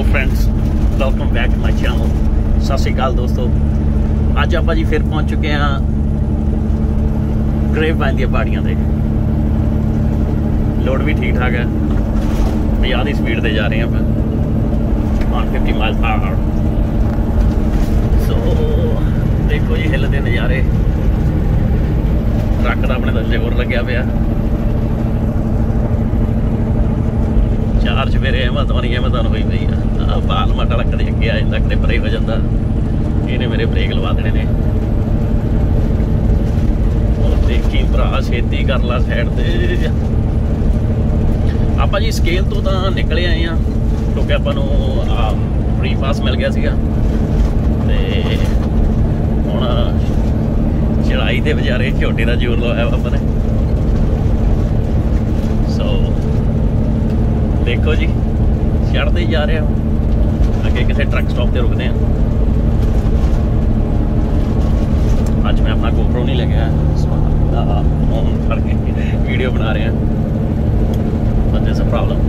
Friends, welcome back to my channel. सत श्री अकाल दोस्तों, अज आप जी फिर पहुंच चुके हैं ग्रेववाइन दी पहाड़ियां ते। लोड भी ठीक ठाक है, 50 की स्पीड से जा रहे हैं आप 150 माइल पर आवर। सो देखो जी हिल के नज़ारे, ट्रक का अपने थल्ले होर लग्या पिया। चार चवेरे अहमद वाली अहमदन हुई पई है। बाल माटा कदे अगे आ जाता, कदे परे हो जाता। इन्हें मेरे ब्रेक लवा देने ने। और देखी भरा छेती कर ला साइड से। आप जी स्केल तो निकले आए हैं क्योंकि आपू फ्री पास मिल गया सीगा ते हुण चढ़ाई ते बेचारे झोटे का जोर लवाया बाबा ने। सो देखो जी चढ़ते ही जा रहे हो, अगे किसी ट्रक स्टॉप से रुकते हैं। अज मैं अपना गोप्रो नहीं लेके आया, फोन फड़ के वीडियो बना रहे हैं। But this a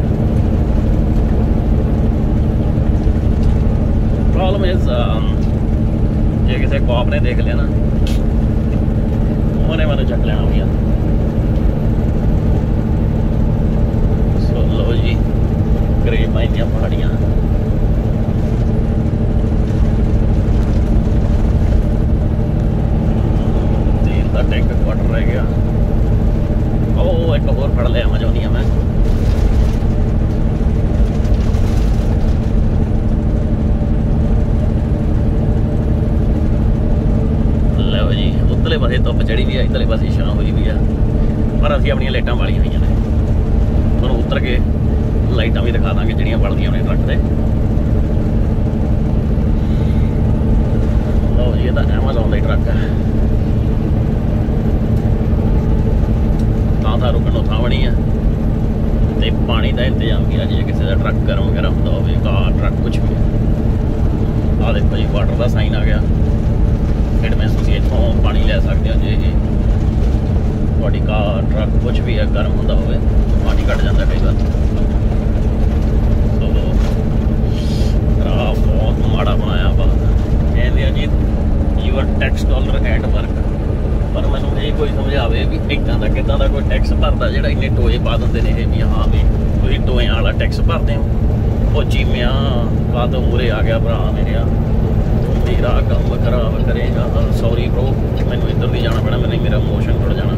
problem is जे किसी कॉप ने देख लिया ना, उन्हें मैंने चक लेना भैया। सो लो जी ग्रेववाइन दी पहाड़ियां। तेल का टैंक क्वार्टर रह गया। ओ एक होर फड़ लिया मजोनिया मैं। लो जी उधरले पासे धुप चढ़ी भी है, इधरले पासे छां हुई भी है, पर असीं अपनियां लाइटां बालियां हुई ने। तुहानूं उतर के लाइटां भी दिखा देंगे जिहड़ियां बलदियां ने ट्रक से। लो जी ये तो एमेजॉन का ट्रक है। थां रुकण नूं थां बनी है ते पानी का इंतजाम भी है। जे किसी का ट्रक गर्म वगैरह होंदा होवे, कार ट्रक कुछ भी। आ देखो जी वाटर का साइन आ गया। फिर मैं तुसीं इत्थों पानी लै सकदे हो जे तुहाडी कार ट्रक कुछ भी है गर्म होंदा होवे, पानी घट जाता कई बार। बहुत माड़ा बनाया वा कहते जी your tax dollar at work. पर मैनू ये कोई समझावे भी इदा का कि कोई टैक्स भरता जो इन्ने टोए पा देंगे ने भी हाँ भी तुम टोया वाला टैक्स भरते हो। वो चीमिया कद मूरे आ गया भरा मेरे, तू मेरा काम खराब करेगा। सॉरी ब्रो, मैनू इधर भी जाना पैना, मैंने मेरा मोशन जुड़ जाना।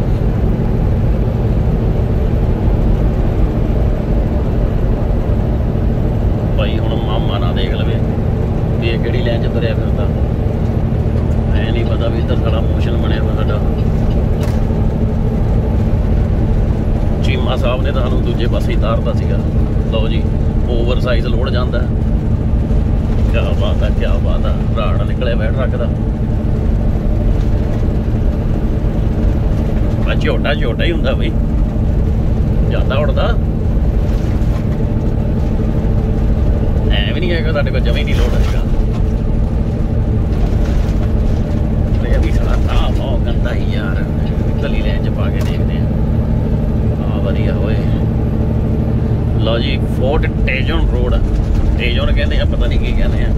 भाई हुण मामा ना देख लवे भी ये किहड़ी लैन च तुरिया फिरदा, मैं नहीं पता भी इधर सारा मोशन बनया हुआ साडा। चीमा साहब ने तो सानूं दूजे पासे ही तारता सीगा। लो जी ओवर साइज लोड जाता है। क्या बात है, क्या बात है। राड़ निकले हुआ ट्रक का। झोटा झोटा ही हुंदा बई, ज़्यादा उड़दा भी नहीं है। साढ़े को जमी नहीं लोड है। अभी सारा था बहुत गंदा ही यार, गली लैन च पा के देखते हैं। हाँ वधिया होए। लो जी फोर्ट टेजन रोड, टेजन कहते हैं पता नहीं की कहते हैं।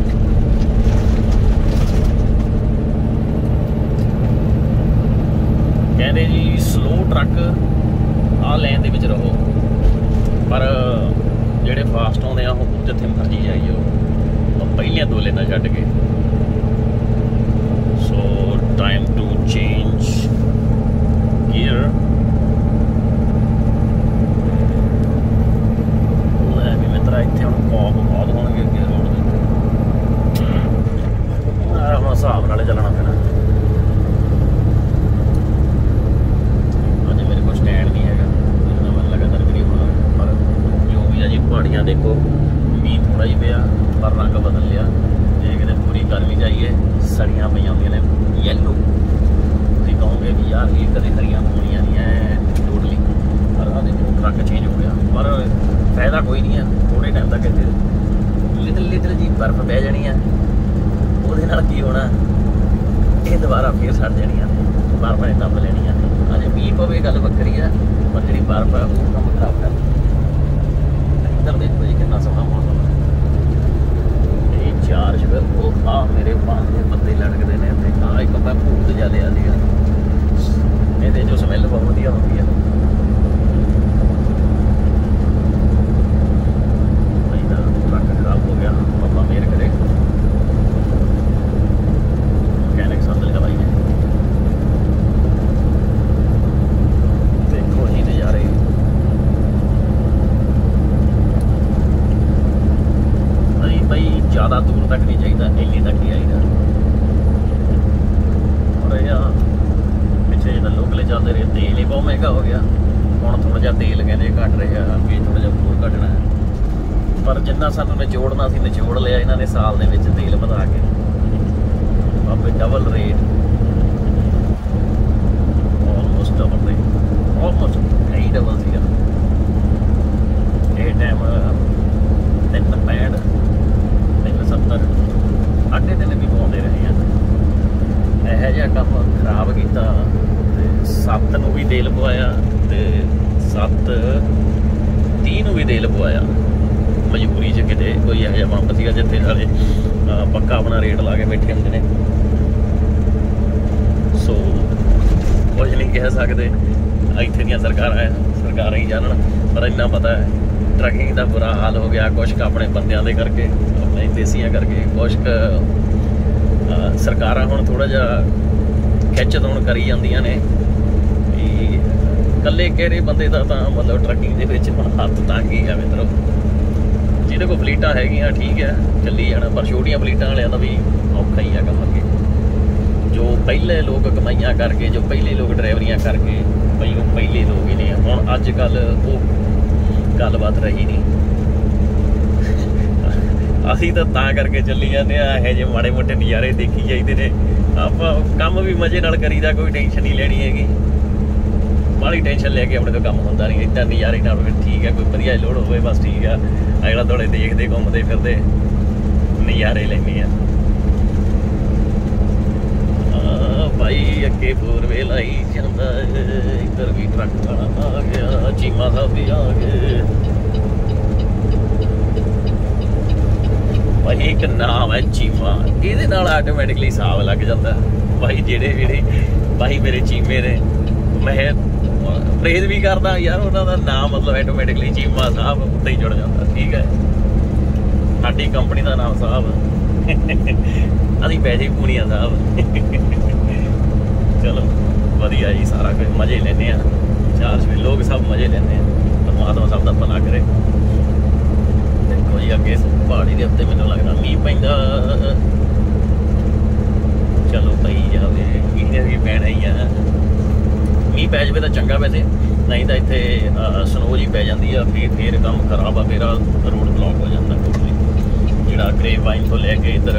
कहते जी स्लो ट्रक आ लैन दे विच रहो, पर ਜਿਹੜੇ फास्ट आते हैं वो जिथे मर्जी जाइए पहलियां दो लेना छड्ड के। So time to change gear. भी मित्रा इतने हम कॉप बहुत होंगे अगे रोड के, हिसाब नाल चलना पैना। अज मेरे को स्टैंड नहीं है, मैं लगातार वीडियो बना, पर जो भी है जी पहाड़ियाँ देखो। मीह थोड़ा ही पिया पर रंग बदल लिया। जे कितने पूरी गर्मी चाहिए सड़ियाँ पई होंदियां ने येलो, तुसीं कहोगे भी यार ये कदे हरियां होनियां नहीं है टोटली, पर देखो ट्रक चेंज हो गया। पर फायदा कोई नहीं है, थोड़े टाइम तक इतने लिटल जी बर्फ पै जानी है। ਉਹਦੇ ਨਾਲ ਕੀ होना, ये दोबारा फिर सड़ जानियां बर्फ ने दब लेनियां। अजे मीह पवे गल वक्री है, पर जी बर्फ है वो कम खराब कर। इधर देखो जी कितना सोहना मौसम है। ਆ ਮੇਰੇ ਬਾਹਰ ਦੇ ਪੱਤੇ ਲਟਕਦੇ ਨੇ ਤੇ ਆ ਇੱਕ ਮੈਂ ਭੂਤ ਜਿਹਾ ਲਿਆ ਸੀਗਾ, ਇਹਦੇ ਜੋ ਸਮੈਲ ਬਹੁਤ ਵਧੀਆ ਹੁੰਦੀ ਆ। ਇਹਦਾ ਟਰੱਕ ਖਰਾਬ ਹੋ ਗਿਆ, ਪਾਪਾ ਮੇਰ ਕਰੇ ਮਕੈਨਿਕ ਸਾਥ ਲਗਾਈ ਹੈ। ਦੇਖੋ ਜੀ ਨਜ਼ਾਰੇ, ਨਹੀਂ ਬਈ ਜ਼ਿਆਦਾ ਦੂਰ ਤੱਕ ਨਹੀਂ ਚਾਹੀਦਾ, ਇੰਨੀ ਤੱਕ ਹੀ ਆਈਦਾ। ਔਰ ਯਾਰ ਪਿੱਛੇ ਜਦੋਂ ਲੋਕਲੇ ਚੱਲਦੇ ਰਹੇ ਤੇਲ ਹੀ ਬਹੁਤ ਮਹਿੰਗਾ ਹੋ ਗਿਆ, ਹੁਣ ਥੋੜ੍ਹਾ ਜਿਹਾ ਤੇਲ ਕਹਿੰਦੇ ਘੱਟ ਰਿਹਾ, ਅੱਗੇ ਥੋੜ੍ਹਾ ਜਿਹਾ ਹੋਰ ਘਟਣਾ ਹੈ। ਪਰ ਜਿੰਨਾ ਸਾਨੂੰ ਨਿਚੋੜਨਾ ਸੀ ਨਿਚੋੜ ਲਿਆ ਇਹਨਾਂ ਨੇ ਸਾਲ ਦੇ ਵਿੱਚ ਤੇਲ ਵਧਾ ਕੇ, ਆਪੇ double rate, almost double rate, almost ਕਈ ਡਬਲ ਸੀਗਾ। ਇਹ ਟਾਈਮ 365 370 ਅੱਡੇ ਦਿਨ ਵੀ ਪਾਉਂਦੇ ਰਹੇ ਆ। ਇਹੋ ਜਿਹਾ ਕੰਮ ਖਰਾਬ ਕੀਤਾ ਤੇ 7 ਨੂੰ ਵੀ ਤੇਲ ਪਵਾਇਆ ਤੇ 7:30 ਨੂੰ ਵੀ ਤੇਲ ਪਵਾਇਆ। ਮਜਬੂਰੀ 'ਚ ਕਿਤੇ ਕੋਈ ਇਹੋ ਜਿਹਾ ਪੰਪ ਸੀਗਾ ਜਿੱਥੇ ਸਾਰੇ ਪੱਕਾ ਆਪਣਾ ਰੇਟ ਲਾ ਕੇ ਬੈਠੇ ਹੁੰਦੇ ਨੇ। ਸੋ ਕੁਝ ਨਹੀਂ ਕਹਿ ਸਕਦੇ, ਇੱਥੇ ਦੀਆਂ ਸਰਕਾਰਾਂ ਹੀ ਜਾਣਨ। ਪਰ ਇੰਨਾ ਪਤਾ ਹੈ ਟਰੱਕਿੰਗ ਦਾ ਬੁਰਾ ਹਾਲ ਹੋ ਗਿਆ, ਕੁਛ ਕੁ ਆਪਣੇ ਬੰਦਿਆਂ ਦੇ ਕਰਕੇ, ਆਪਣੇ ਦੇਸੀਆਂ ਕਰਕੇ, ਕੁਛ ਕੁ ਸਰਕਾਰਾਂ ਹੁਣ ਥੋੜ੍ਹਾ ਜਿਹਾ ਖਿੱਚ ਤੋਣ ਕਰੀ ਜਾਂਦੀਆਂ ਨੇ ਵੀ ਇਕੱਲੇ ਕਿਹੜੇ ਬੰਦੇ ਦਾ ਤਾਂ ਮਤਲਬ ਟਰੱਕਿੰਗ ਦੇ ਵਿੱਚ ਹੁਣ ਹੱਥ ਤੰਗ ਹੀ ਆ ਮਿੱਤਰੋ। ਜਿਹਦੇ ਕੋਲ ਫਲੀਟਾਂ ਹੈਗੀਆਂ ਠੀਕ ਹੈ ਚੱਲੀ ਜਾਣਾ, ਪਰ ਛੋਟੀਆਂ ਫਲੀਟਾਂ ਵਾਲਿਆਂ ਦਾ ਵੀ ਔਖਾ ਹੀ ਆ ਕੰਮ ਅੱਗੇ। ਜੋ ਪਹਿਲੇ ਲੋਕ ਕਮਾਈਆਂ ਕਰਕੇ, ਜੋ ਪਹਿਲੇ ਲੋਕ ਡਰਾਈਵਰੀਆਂ ਕਰਕੇ, ਬਈ ਉਹ ਪਹਿਲੇ ਲੋਕ ਹੀ ਨੇ। ਹੁਣ ਅੱਜ ਕੱਲ੍ਹ ਉਹ ਗੱਲਬਾਤ ਰਹੀ ਨਹੀਂ। ਅਸੀਂ ਤਾਂ ਕਰਕੇ ਚੱਲੀ ਜਾਂਦੇ ਆ, ਇਹੋ ਜਿਹੇ ਮਾੜੇ ਮੋਟੇ ਨਜ਼ਾਰੇ ਦੇਖੀ ਜਾਈਦੇ ਨੇ। ਆਪਾਂ ਕੰਮ ਵੀ ਮਜ਼ੇ ਨਾਲ ਕਰੀਦਾ, ਕੋਈ ਟੈਨਸ਼ਨ ਨਹੀਂ ਲੈਣੀ ਹੈਗੀ। ਬਾਹਲੀ ਟੈਨਸ਼ਨ ਲੈ ਕੇ ਆਪਣੇ ਤੋਂ ਕੰਮ ਹੁੰਦਾ ਨਹੀਂ। ਇੱਦਾਂ ਨਜ਼ਾਰੇ ਨਾਲ ਠੀਕ ਹੈ, ਕੋਈ ਵਧੀਆ ਲੋੜ ਹੋਵੇ ਬਸ ਠੀਕ ਆ, ਅਗਲਾ ਥੋੜ੍ਹੇ ਦੇਖਦੇ ਘੁੰਮਦੇ ਫਿਰਦੇ ਨਜ਼ਾਰੇ ਲੈਂਦੇ ਆ। ਭਾਈ ਅੱਗੇ 4 ਆਈ ਜਾਂਦਾ, ਇੱਧਰ ਵੀ ਟਰੱਕ ਵਾਲਾ ਆ ਗਿਆ, ਚੀਮਾ ਸਾਹਿਬ ਵੀ ਆ ਗਏ। ਭਾਈ ਇੱਕ ਨਾਮ ਹੈ ਚੀਮਾ, ਇਹਦੇ ਨਾਲ ਆਟੋਮੈਟਿਕਲੀ ਹਿਸਾਬ ਲੱਗ ਜਾਂਦਾ। ਭਾਈ ਜਿਹੜੇ ਭਾਈ ਮੇਰੇ ਚੀਮੇ ਨੇ, ਮੈਂ ਪ੍ਰੇਜ਼ ਵੀ ਕਰਦਾ ਯਾਰ, ਉਹਨਾਂ ਦਾ ਨਾਮ ਮਤਲਬ ਆਟੋਮੈਟਿਕਲੀ ਚੀਮਾ ਸਾਹਿਬ ਉੱਤੇ ਹੀ ਜੁੜ ਜਾਂਦਾ। ਠੀਕ ਹੈ, ਸਾਡੀ ਕੰਪਨੀ ਦਾ ਨਾਮ ਸਾਹਿਬ, ਅਸੀਂ ਪੈਸੇ ਪੂਣੀਆਂ ਸਾਹਿਬ। ਚਲੋ ਵਧੀਆ ਜੀ, ਸਾਰਾ ਕੁਝ ਮਜ਼ੇ ਲੈਂਦੇ ਆ, ਚਾਰ ਸਵੇਰ ਲੋਕ ਸਭ ਮਜ਼ੇ ਲੈਂਦੇ ਆ। ਪਰਮਾਤਮਾ ਸਭ ਦਾ ਭਲਾ ਕਰੇ। ਦੇਖੋ ਜੀ ਅੱਗੇ ਪਹਾੜੀ ਦੇ ਉੱਤੇ ਮੈਨੂੰ ਲੱਗਦਾ ਮੀਂਹ ਪੈਂਦਾ। ਚਲੋ ਪਈ ਜਾਵੇ, ਇਹਨੇ ਵੀ ਪੈਣਾ ਹੀ ਆ। ਮੀਂਹ ਪੈ ਜਾਵੇ ਤਾਂ ਚੰਗਾ, ਵੈਸੇ ਨਹੀਂ ਤਾਂ ਇੱਥੇ ਸਨੋ ਜੀ ਪੈ ਜਾਂਦੀ ਆ, ਫਿਰ ਕੰਮ ਖਰਾਬ ਆ, ਫਿਰ ਰੋਡ ਬਲੌਕ ਹੋ ਜਾਂਦਾ ਟੋਟਲੀ। ਜਿਹੜਾ ਗ੍ਰੇਵਵਾਈਨ ਤੋਂ ਲੈ ਕੇ ਇੱਧਰ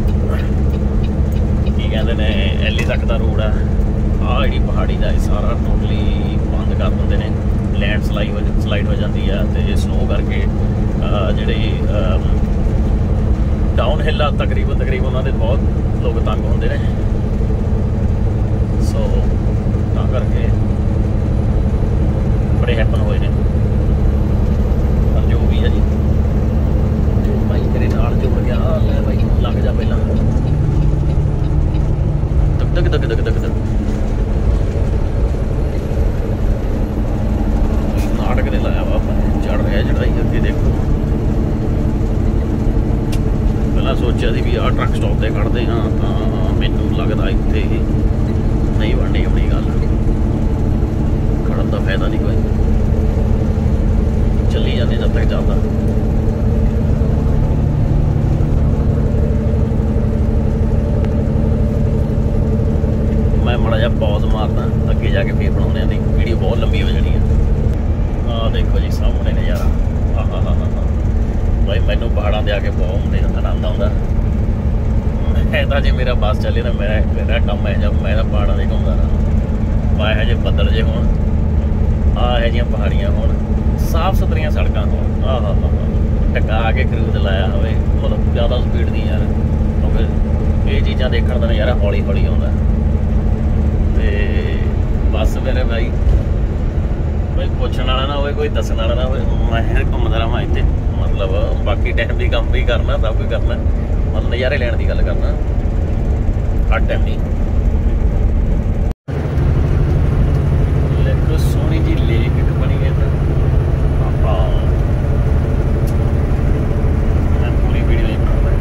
ਕੀ ਕਹਿੰਦੇ ਨੇ ਐਲੀ ਤੱਕ ਦਾ ਰੋਡ ਆ, ਆਹ ਜਿਹੜੀ ਪਹਾੜੀ ਦਾ ਇਹ ਸਾਰਾ ਟੋਟਲੀ ਬੰਦ ਕਰ ਦਿੰਦੇ ਨੇ। ਲੈਂਡ ਸਲਾਈਡ ਹੋ ਜਾਂਦੀ ਆ ਤੇ ਸਨੋ ਕਰਕੇ ਜਿਹੜੇ ਡਾਊਨ ਹਿੱਲ ਆ ਤਕਰੀਬਨ ਉਹਨਾਂ ਦੇ ਬਹੁਤ ਲੋਕ ਤੰਗ ਹੁੰਦੇ ਨੇ। ਸੋ ਤਾਂ ਕਰਕੇ ਬੜੇ ਹੈਪਨ ਹੋਏ ਨੇ। ਪਰ ਜੋ ਵੀ ਹੈ ਜੀ, ਜੋ ਭਾਈ ਮੇਰੇ ਨਾਲ ਜੁੜ ਗਿਆ, ਲੈ ਭਾਈ ਲੱਗ ਜਾ ਪਹਿਲਾਂ। ਤੱਕ ਤੱਕ ਤੱਕ ਤੱਕ ਨਾਟਕ ਨੇ ਲਾਇਆ ਵਾ, ਚੜ ਰਿਹਾ ਚੜਾਈ ਅੱਗੇ। ਦੇਖੋ ਪਹਿਲਾਂ ਸੋਚਿਆ ਸੀ ਵੀ ਆਹ ਟਰੱਕ ਸਟਾਪ ਤੇ ਖੜਦੇ ਹਾਂ, ਤਾਂ ਮੈਨੂੰ ਲੱਗਦਾ ਇੱਥੇ ਨਹੀਂ ਬਣਨੀ ਆਪਣੀ ਗੱਲ, ਖੜਨ ਦਾ ਫਾਇਦਾ ਨਹੀਂ ਕੋਈ। ਚੱਲੀ ਜਾਂਦੇ ਜਦ ਤੱਕ ਚੱਲਦਾ। ਮੈਂ ਮਾੜਾ ਜਿਹਾ ਪੌਜ਼ ਮਾਰਦਾ, ਅੱਗੇ ਜਾ ਕੇ ਫੇਰ ਬਣਾਉਂਦੇ ਆ, ਨਹੀਂ ਵੀਡੀਓ ਬਹੁਤ ਲੰਬੀ ਹੋ ਜਾਣੀ ਆ। ਆਹ ਦੇਖੋ ਜੀ ਸਾਹਮਣੇ ਨਜ਼ਾਰਾ, ਭਾਈ ਮੈਨੂੰ ਪਹਾੜਾਂ ਦੇ ਆ ਕੇ ਬਹੁਤ ਆਨੰਦ ਆਉਂਦਾ। ਮੈਂ ਤਾਂ ਜੇ ਮੇਰਾ ਬੱਸ ਚੱਲੇ ਨਾ, ਮੇਰਾ ਕੰਮ ਹੈ ਜਦ ਮੈਂ ਤਾਂ ਪਹਾੜਾਂ ਦੇ ਘੁੰਮਦਾ ਰਹਾਂ। ਮੈਂ ਇਹੋ ਜਿਹੇ ਬੱਦਲ ਜੇ ਹੋਣ, ਆਹ ਇਹੋ ਜਿਹੀਆਂ ਪਹਾੜੀਆਂ ਹੋਣ, ਸਾਫ਼ ਸੁਥਰੀਆਂ ਸੜਕਾਂ ਹੋਣ, ਟਕਾ ਕੇ ਕਰੂਜ਼ ਲਾਇਆ ਹੋਵੇ, ਮਤਲਬ ਜ਼ਿਆਦਾ ਸਪੀਡ ਦੀ ਯਾਰ, ਕਿਉਂਕਿ ਇਹ ਚੀਜ਼ਾਂ ਦੇਖਣ ਦਾ ਨਜ਼ਾਰਾ ਹੌਲੀ ਹੌਲੀ ਆਉਂਦਾ। ਤੇ ਬਸ ਮੇਰੇ ਭਾਈ ਕੋਈ ਪੁੱਛਣ ਵਾਲਾ ਨਾ ਹੋਵੇ, ਕੋਈ ਦੱਸਣ ਵਾਲਾ ਨਾ ਹੋਵੇ, ਮੈਂ ਘੁੰਮਦਾ ਰਹਾਂ ਇੱਥੇ। ਮਤਲਬ ਬਾਕੀ ਟਾਈਮ ਵੀ ਕੰਮ ਵੀ ਕਰਨਾ, ਸਭ ਕੁਝ ਕਰਨਾ, मतलब नज़ारे लेने की गल करना, हर टाइम नहीं। देखो सोहनी जी लेक एक बनी है इधर। मैं पूरी वीडियो नहीं बना पाया।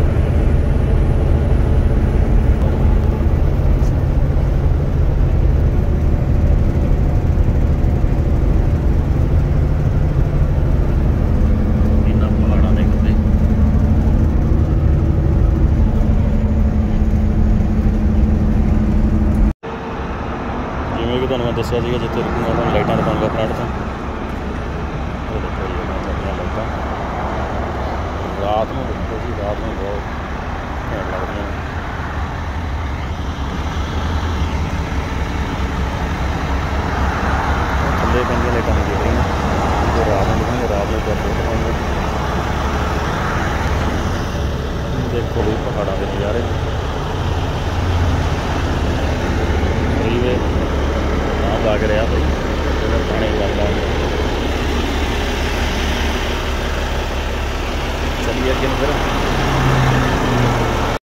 जिमें कि मैं दसिया जिते रुकूंगा तो लाइटा दिखाऊंगा फ्रंट तो। लाइटा रात में देखो जी, रात में बहुत घैंट लगती हैं। थले पेंगे लाइटा नहीं दिख रही जो रात में दिखेंगे, रात में बहुत दिखाएंगे। देखो भी पहाड़ों के नज़ारे, रेलवे भाग रहा भाई पानी वाला। चलिए अगे फिर